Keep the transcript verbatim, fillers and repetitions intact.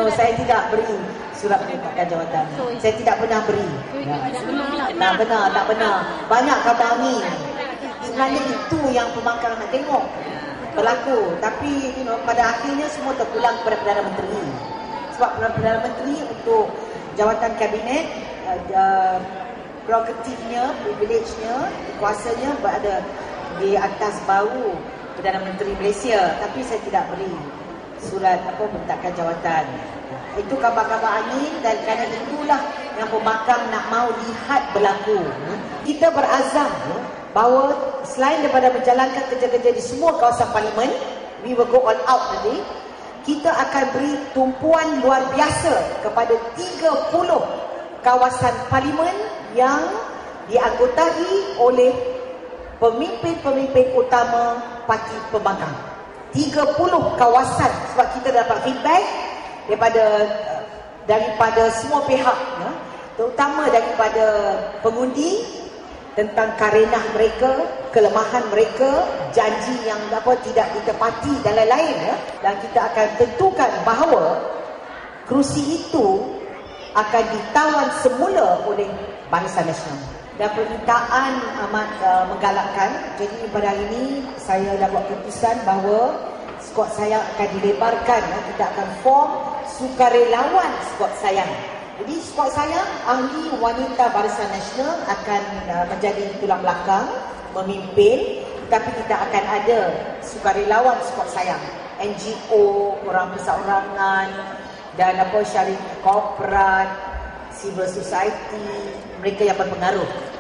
No, saya tidak beri surat penetapan jawatan. Saya tidak pernah beri. Ya. Tak benar, tak benar. Banyak khabar ni. Sebenarnya itu yang pembangkang nak tengok berlaku. Tapi you know, pada akhirnya semua terpulang kepada Perdana Menteri. Sebab Perdana Menteri untuk jawatan kabinet, uh, prerogatifnya, privilege-nya, kuasanya berada di atas bahu Perdana Menteri Malaysia. Tapi saya tidak beri surat apa bentakan jawatan. Itu kabar-kabar angin dan kerana itulah yang pembangkang nak mau lihat berlaku. Kita berazam bahawa selain daripada menjalankan kerja-kerja di semua kawasan parlimen, we will go all out nanti, kita akan beri tumpuan luar biasa kepada tiga puluh kawasan parlimen yang dianggotai oleh pemimpin-pemimpin utama parti pembangkang. tiga puluh kawasan, sebab kita dapat feedback daripada daripada semua pihak, ya, terutama daripada pengundi tentang karenah mereka, kelemahan mereka, janji yang apa tidak ditepati dan lain-lain, ya. Dan kita akan tentukan bahawa kerusi itu akan ditawan semula oleh Barisan Nasional. Dan permintaan amat uh, menggalakkan. Jadi pada hari ini saya dah buat keputusan bahawa skuad sayang akan dilebarkan. Kita akan form sukarelawan skuad sayang. Jadi skuad sayang, ahli wanita Barisan Nasional akan uh, menjadi tulang belakang, memimpin. Tapi kita akan ada sukarelawan skuad sayang, N G O, orang perseorangan dan apa syarikat korporat, civil society, mereka yang berpengaruh.